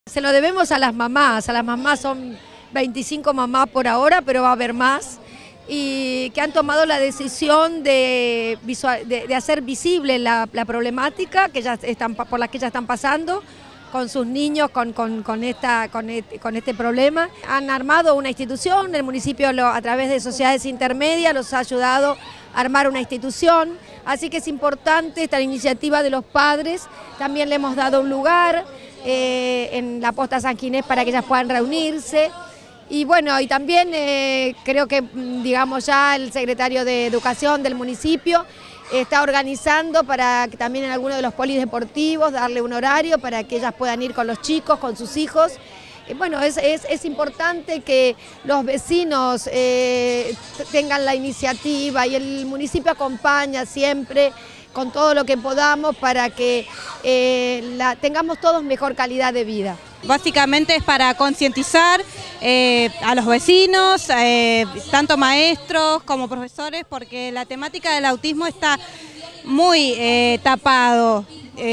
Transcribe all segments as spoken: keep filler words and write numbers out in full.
Se lo debemos a las mamás, a las mamás son veinticinco mamás por ahora, pero va a haber más, y que han tomado la decisión de, visual, de, de hacer visible la, la problemática que ya están, por la que ya están pasando con sus niños, con, con, con, esta, con, este, con este problema. Han armado una institución, el municipio lo, a través de sociedades intermedias los ha ayudado a armar una institución, así que es importante esta iniciativa de los padres. También le hemos dado un lugar eh, en la Posta San Ginés para que ellas puedan reunirse. Y bueno, y también eh, creo que, digamos, ya el secretario de Educación del municipio está organizando para que también en alguno de los polideportivos darle un horario para que ellas puedan ir con los chicos, con sus hijos. Y bueno, es, es, es importante que los vecinos eh, tengan la iniciativa y el municipio acompaña siempre con todo lo que podamos para que eh, la, tengamos todos mejor calidad de vida. Básicamente es para concientizar eh, a los vecinos, eh, tanto maestros como profesores, porque la temática del autismo está muy eh, tapado.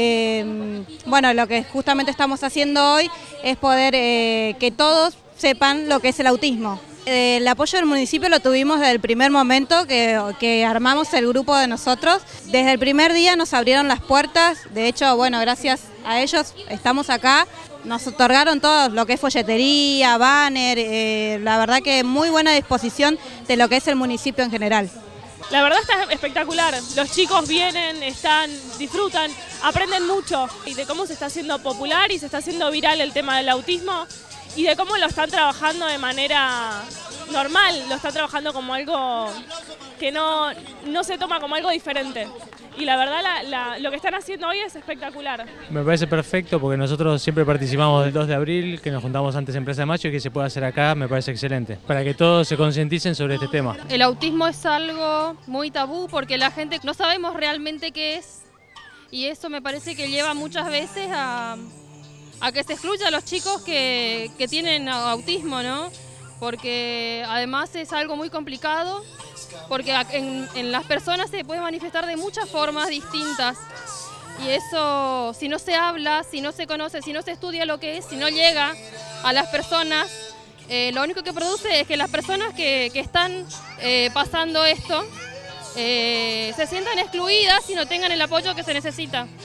Eh, bueno, lo que justamente estamos haciendo hoy es poder eh, que todos sepan lo que es el autismo. El apoyo del municipio lo tuvimos desde el primer momento que, que armamos el grupo de nosotros. Desde el primer día nos abrieron las puertas, de hecho, bueno, gracias a ellos estamos acá. Nos otorgaron todo lo que es folletería, banner, eh, la verdad que muy buena disposición de lo que es el municipio en general. La verdad está espectacular, los chicos vienen, están, disfrutan, aprenden mucho y de cómo se está haciendo popular y se está haciendo viral el tema del autismo y de cómo lo están trabajando de manera normal, lo están trabajando como algo que no, no se toma como algo diferente. Y la verdad la, la, lo que están haciendo hoy es espectacular. Me parece perfecto porque nosotros siempre participamos del dos de abril, que nos juntamos antes en Plaza de Mayo y que se puede hacer acá, me parece excelente, para que todos se concienticen sobre este tema. El autismo es algo muy tabú porque la gente no sabemos realmente qué es y eso me parece que lleva muchas veces a, a que se excluya a los chicos que, que tienen autismo, ¿no? Porque además es algo muy complicado, porque en, en las personas se puede manifestar de muchas formas distintas y eso, si no se habla, si no se conoce, si no se estudia lo que es, si no llega a las personas, eh, lo único que produce es que las personas que, que están eh, pasando esto eh, se sientan excluidas y no tengan el apoyo que se necesita.